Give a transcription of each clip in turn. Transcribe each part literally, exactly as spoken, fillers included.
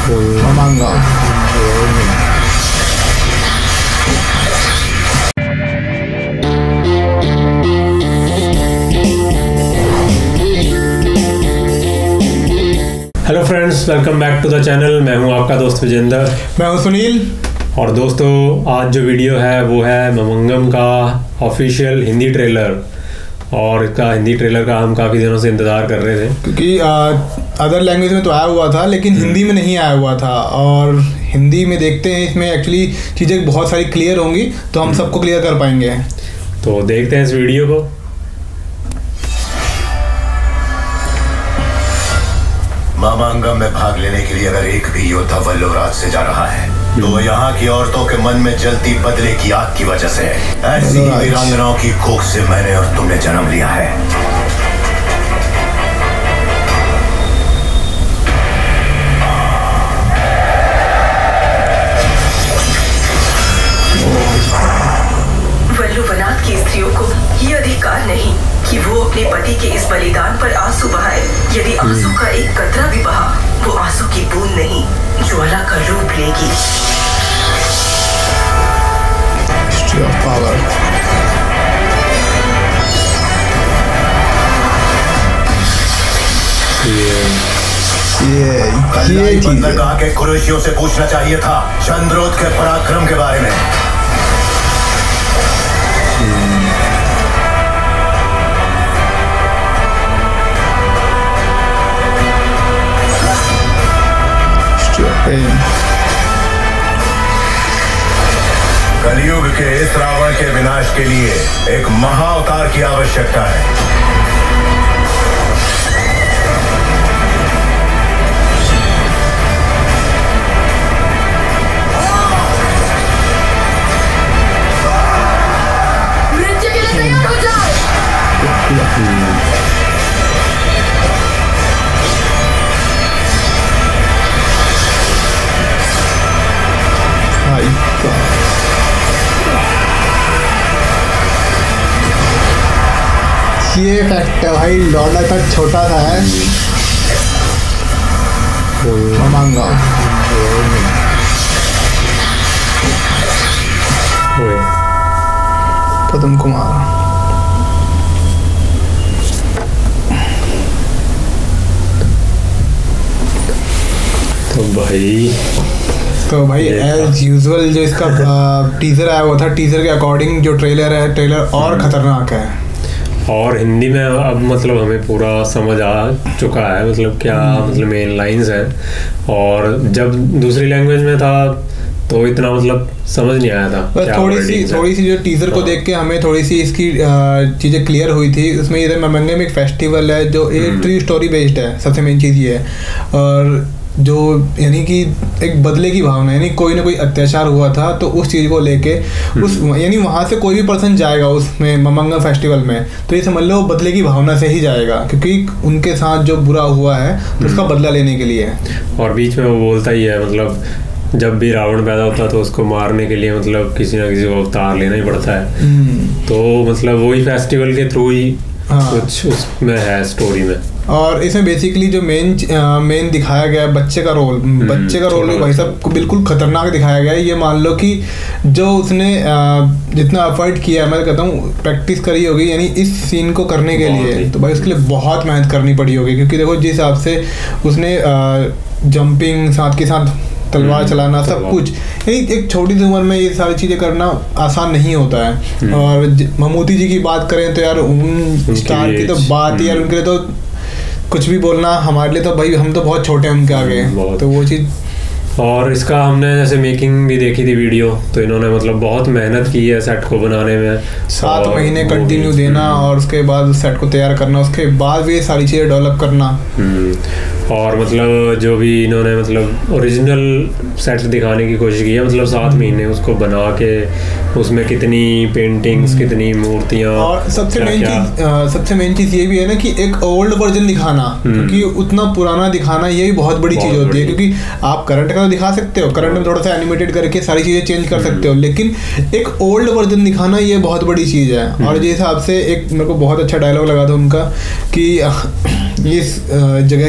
Mamangam. Hello friends, welcome back to the channel. मैं हूं आपका दोस्त विजेंद्र। मैं हूं सुनील। और दोस्तों, आज जो वीडियो है वो है ममंगम का ऑफिशियल हिंदी ट्रेलर। और इसका हिंदी ट्रेलर का हम काफ़ी दिनों से इंतज़ार कर रहे थे, क्योंकि अदर लैंग्वेज में तो आया हुआ था लेकिन हिंदी में नहीं आया हुआ था। और हिंदी में देखते हैं इसमें एक्चुअली चीज़ें बहुत सारी क्लियर होंगी, तो हम सबको क्लियर कर पाएंगे। तो देखते हैं इस वीडियो को। मामांगम में भाग लेने के लिए अगर एक भी योद्धा वल्लोराज से जा रहा है तो वो यहाँ की औरतों के मन में जलती बदले की आग की वजह से है। ऐसी ही वीरांगनाओं की कोख से मैंने और तुमने जन्म लिया है। वल्लुवनाथ की स्त्रियों को ये अधिकार नहीं कि वो अपने पति के इस बलिदान पर आंसू बहाए। यदि आंसू का एक कतरा भी बहा, वो आंसू की बूंद नहीं, ज्वाला का रूप लेगी। ये ये बंदरगाह के कुरैशियों से पूछना चाहिए था चंद्रोत के पराक्रम के बारे में। कलयुग के इस रावण के विनाश के लिए एक महाअवतार की आवश्यकता है। मृत्यु के लिए तैयार हो जाओ। ये फैक्ट है भाई, लौंडा तक छोटा सा है। मामांगम पद्मकुमार। तो भाई तो भाई एज यूजुअल जो इसका टीजर आया हुआ था, टीजर के अकॉर्डिंग जो ट्रेलर है, ट्रेलर और खतरनाक है। और हिंदी में अब मतलब हमें पूरा समझ आ चुका है, मतलब क्या मतलब मेन लाइंस हैं। और जब दूसरी लैंग्वेज में था तो इतना मतलब समझ नहीं आया था। बस थोड़ी सी थोड़ी सी जो टीजर को देख के हमें थोड़ी सी इसकी चीज़ें क्लियर हुई थी। उसमें इधर ममंगम एक फेस्टिवल है जो एक ट्रू स्टोरी बेस्ड है, सबसे मेन चीज़ ये है। और जो यानी कि एक बदले की भावना, यानी कोई ना कोई अत्याचार हुआ था तो उस चीज़ को लेके उस यानी वहाँ से कोई भी पर्सन जाएगा उसमें ममंगम फेस्टिवल में, तो ये समझ लो बदले की भावना से ही जाएगा, क्योंकि उनके साथ जो बुरा हुआ है तो उसका बदला लेने के लिए। और बीच में वो बोलता ही है, मतलब जब भी रावण पैदा होता है तो उसको मारने के लिए मतलब किसी ना किसी को अवतार लेना ही पड़ता है। तो मतलब वही फेस्टिवल के थ्रू ही कुछ उसमें है स्टोरी में। और इसमें बेसिकली जो मेन मेन दिखाया गया है बच्चे का रोल, बच्चे का रोल भी भाई साहब को बिल्कुल खतरनाक दिखाया गया है। ये मान लो कि जो उसने जितना एफर्ट किया है, मैं कहता हूँ प्रैक्टिस करी होगी यानी इस सीन को करने के लिए, तो भाई उसके लिए बहुत मेहनत करनी पड़ी होगी। क्योंकि देखो जिस हिसाब से उसने जंपिंग, साथ के साथ तलवार चलाना, सब कुछ, यानी एक छोटी सी उम्र में ये सारी चीज़ें करना आसान नहीं होता है। और ममूटी जी की बात करें तो यार उन स्टार की तो बात यार, उनके लिए तो कुछ भी बोलना, हमारे लिए तो भाई हम तो बहुत छोटे हैं उनके आगे, तो वो चीज़। और इसका हमने जैसे मेकिंग भी देखी थी वीडियो, तो इन्होंने मतलब बहुत मेहनत की है सेट को बनाने में। सात महीने कंटिन्यू देना और उसके बाद सेट को तैयार करना, उसके बाद भी ये सारी चीज़ें डेवलप करना। और मतलब जो भी इन्होंने मतलब ओरिजिनल सेट दिखाने की कोशिश की है, मतलब सात महीने उसको बना के उसमें कितनी पेंटिंग्स, कितनी मूर्तियाँ। और सबसे मेन चीज़ सबसे मेन चीज़ ये भी है ना कि एक ओल्ड वर्जन दिखाना, क्योंकि उतना पुराना दिखाना ये भी बहुत बड़ी चीज़ होती है। क्योंकि आप करंट का दिखा सकते हो, करंट में थोड़ा सा एनिमेटेड करके सारी चीज़ें चेंज कर सकते हो, लेकिन एक ओल्ड वर्जन दिखाना ये बहुत बड़ी चीज़ है। और जिस हिसाब से एक मेरे को बहुत अच्छा डायलॉग लगा था उनका कि इस जगह की अगर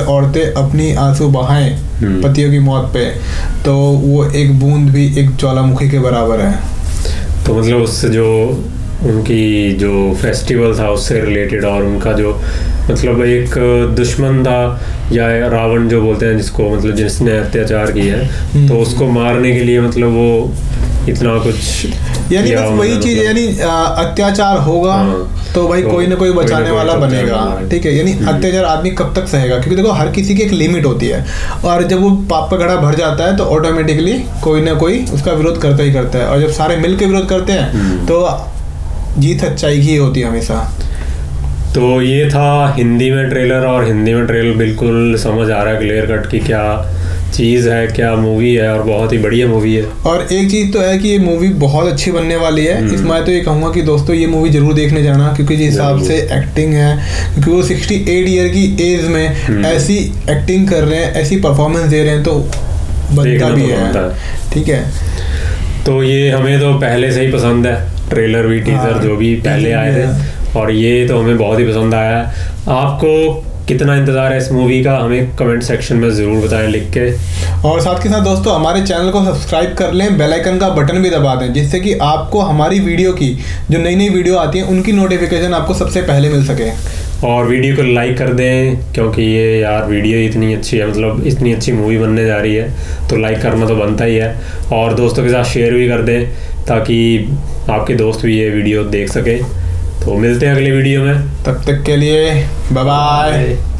अगर औरतें अपनी आंसू बहाएं पतियों की मौत पे, तो वो एक बूंद भी एक ज्वालामुखी के बराबर है। तो मतलब उससे जो उनकी जो फेस्टिवल था उससे रिलेटेड, और उनका जो मतलब एक दुश्मन था या रावण जो बोलते हैं जिसको, मतलब जिसने अत्याचार किया है, तो उसको मारने के लिए मतलब वो इतना कुछ, यानी बस वही चीज है, यानी अत्याचार होगा तो भाई कोई ना कोई बचाने वाला बनेगा, ठीक है। यानी अत्याचार आदमी कब तक सहेगा, क्योंकि देखो हर किसी की एक लिमिट होती है, और जब वो पाप का घड़ा भर जाता है तो ऑटोमेटिकली कोई ना कोई उसका विरोध करता ही करता है, और जब सारे मिल के विरोध करते हैं तो जीत सच्चाई की होती है हमेशा। तो ये था हिंदी में ट्रेलर, और हिंदी में ट्रेलर बिल्कुल समझ आ रहा है क्लियर कट की क्या चीज़ है, क्या मूवी है, और बहुत ही बढ़िया मूवी है। और एक चीज़ तो है कि ये मूवी बहुत अच्छी बनने वाली है। इसमें मैं तो ये कहूँगा कि दोस्तों ये मूवी जरूर देखने जाना, क्योंकि जिस हिसाब से एक्टिंग है, क्योंकि वो सिक्सटी एट ईयर की एज में ऐसी एक्टिंग कर रहे हैं, ऐसी परफॉर्मेंस दे रहे हैं, तो बनता भी है, ठीक है। तो ये हमें तो पहले से ही पसंद है, ट्रेलर भी टीजर जो भी पहले आए थे, और ये तो हमें बहुत ही पसंद आया है। आपको कितना इंतज़ार है इस मूवी का, हमें कमेंट सेक्शन में ज़रूर बताएं लिख के। और साथ के साथ दोस्तों हमारे चैनल को सब्सक्राइब कर लें, बेल आइकन का बटन भी दबा दें, जिससे कि आपको हमारी वीडियो की जो नई नई वीडियो आती हैं उनकी नोटिफिकेशन आपको सबसे पहले मिल सके। और वीडियो को लाइक कर दें, क्योंकि ये यार वीडियो इतनी अच्छी है, मतलब इतनी अच्छी मूवी बनने जा रही है, तो लाइक करना तो बनता ही है। और दोस्तों के साथ शेयर भी कर दें, ताकि आपके दोस्त भी ये वीडियो देख सके। तो मिलते हैं अगले वीडियो में, तब तक के लिए बाय बाय।